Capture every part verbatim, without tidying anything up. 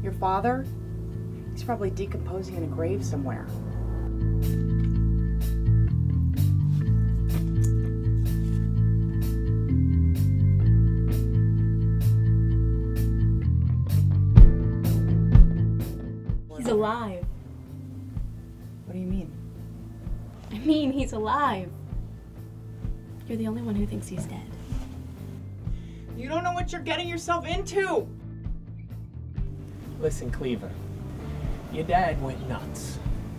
Your father? He's probably decomposing in a grave somewhere. He's alive. What do you mean? I mean, he's alive. You're the only one who thinks he's dead. You don't know what you're getting yourself into! Listen, Cleaver, your dad went nuts.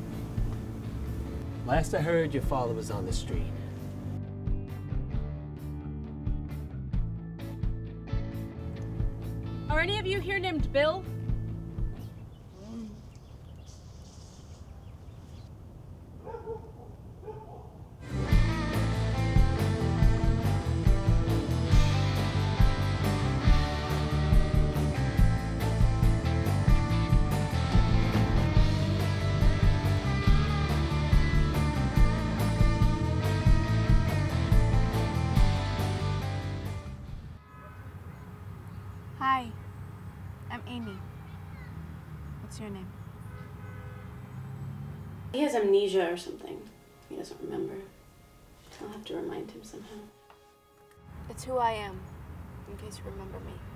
Last I heard, your father was on the street. Are any of you here named Bill? Hi, I'm Amy. What's your name? He has amnesia or something. He doesn't remember. I'll have to remind him somehow. It's who I am, in case you remember me.